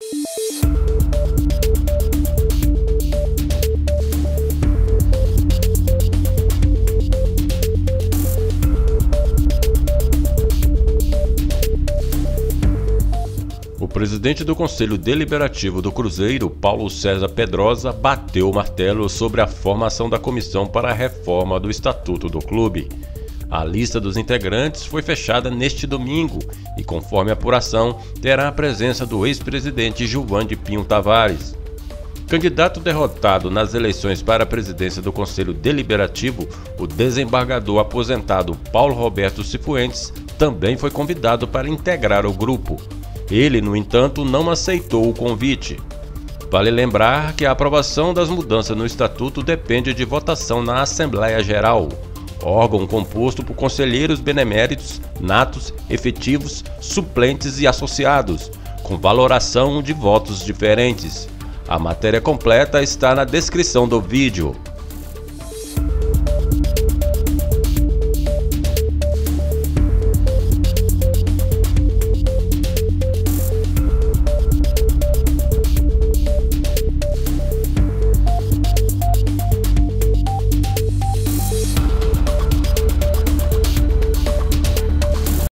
O presidente do Conselho Deliberativo do Cruzeiro, Paulo César Pedrosa, bateu o martelo sobre a formação da comissão para a reforma do Estatuto do clube. A lista dos integrantes foi fechada neste domingo e, conforme a apuração, terá a presença do ex-presidente Gilvan de Pinho Tavares. Candidato derrotado nas eleições para a presidência do Conselho Deliberativo, o desembargador aposentado Paulo Roberto Cifuentes também foi convidado para integrar o grupo. Ele, no entanto, não aceitou o convite. Vale lembrar que a aprovação das mudanças no Estatuto depende de votação na Assembleia Geral, órgão composto por conselheiros beneméritos, natos, efetivos, suplentes e associados, com valoração de votos diferentes. A matéria completa está na descrição do vídeo.